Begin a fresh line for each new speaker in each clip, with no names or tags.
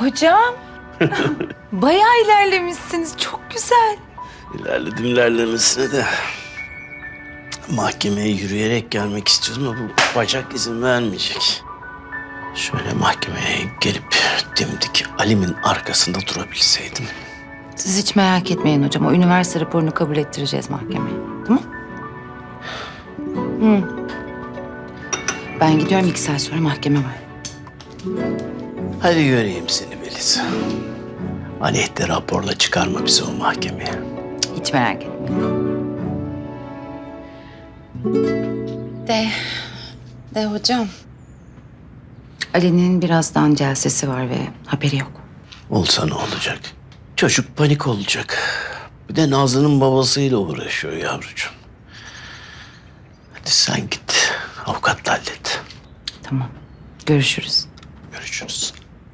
Hocam, bayağı ilerlemişsiniz. Çok güzel.
İlerledim ilerlemesine de. Mahkemeye yürüyerek gelmek istiyordum ama bu bacak izin vermeyecek. Şöyle mahkemeye gelip dimdik Alim'in arkasında durabilseydim.
Siz hiç merak etmeyin hocam. O üniversite raporunu kabul ettireceğiz mahkemeye. Tamam? Ben gidiyorum, 2 saat sonra mahkeme var.
Hadi göreyim seni Beliz. Aleyhte raporla çıkarma bizi o mahkemeye.
Hiç merak etmeyin. De hocam. Ali'nin birazdan celsesi var ve haberi yok.
Olsa ne olacak? Çocuk panik olacak. Bir de Nazlı'nın babasıyla uğraşıyor yavrucuğum. Hadi sen git. Avukatla hallet.
Tamam. Görüşürüz.
Görüşürüz.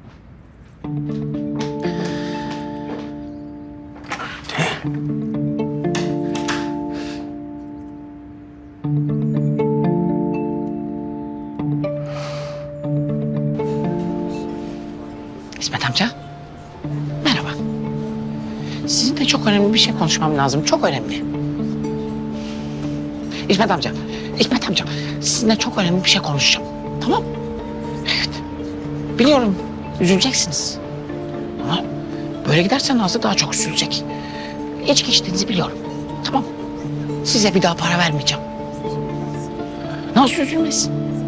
İsmet amca. Merhaba. Sizinle çok önemli bir şey konuşmam lazım. Çok önemli. İsmet amca. İsmet amca. Sizinle çok önemli bir şey konuşacağım. Tamam? Evet. Biliyorum. Üzüleceksiniz. Ama böyle giderse Nazlı daha çok üzülecek. İçki içtiğinizi biliyorum. Tamam. Size bir daha para vermeyeceğim. Nazlı üzülmesin.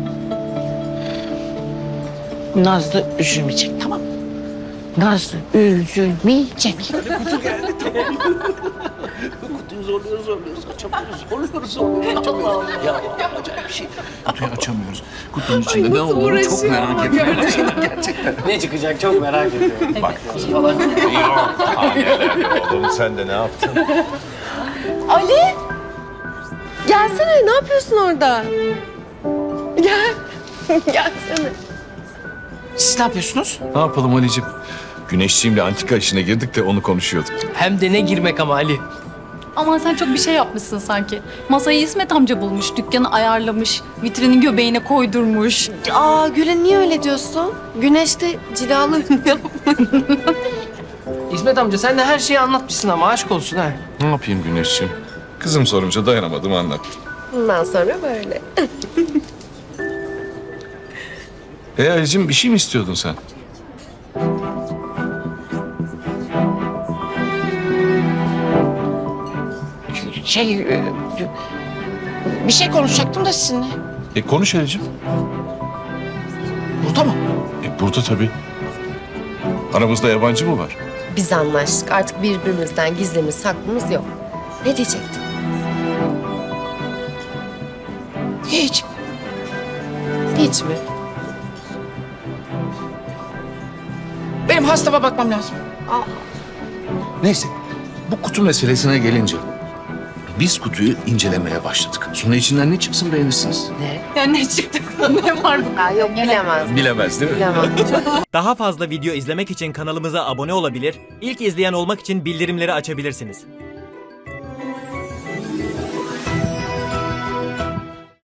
Nazlı üzülmeyecek. Tamam. Nazlı üzülmeyecek.
Kutu geldi tamam. Kutuyu zorluyoruz. Açamıyoruz. Ya acayip bir şey.
Kutuyu açamıyoruz. Kutunun içinde ne olduğunu çok merak ediyorum. Gerçekten.
Ne çıkacak çok merak ediyorum.
Bak. Yok. Oğlum sen de ne yaptın?
Ali! Gelsene, ne yapıyorsun orada? Gel, gelsene.
Siz ne yapıyorsunuz?
Ne yapalım Ali'ciğim? Güneşçiğimle antika işine girdik de onu konuşuyorduk.
Hem de ne girmek ama Ali.
Aman sen çok bir şey yapmışsın sanki. Masayı İsmet amca bulmuş, dükkanı ayarlamış, vitrinin göbeğine koydurmuş.
Aa, Gülen niye öyle diyorsun? Güneş de cilalı
İsmet amca sen de her şeyi anlatmışsın ama aşk olsun ha.
Ne yapayım Güneşçiğim? Kızım sorunca dayanamadım anlattım.
Bundan sonra böyle.
Ali'ciğim bir şey mi istiyordun sen?
Bir şey konuşacaktım da sizinle.
Konuş Ali'ciğim.
Burada mı?
Burada tabii. Aramızda yabancı mı var?
Biz anlaştık. Artık birbirimizden gizlimiz, saklımız yok. Ne diyecektin?
Hiç.
Hiç mi?
Benim hastama bakmam lazım.
Neyse. Bu kutu meselesine gelince biz kutuyu incelemeye başladık. Sonra içinden ne çıksın beğenirsiniz.
Ya ne çıktı? Ne var bu?
Aa, yok, bilemez.
Bilemez değil mi?
Bilemez.
Daha fazla video izlemek için kanalımıza abone olabilir, ilk izleyen olmak için bildirimleri açabilirsiniz.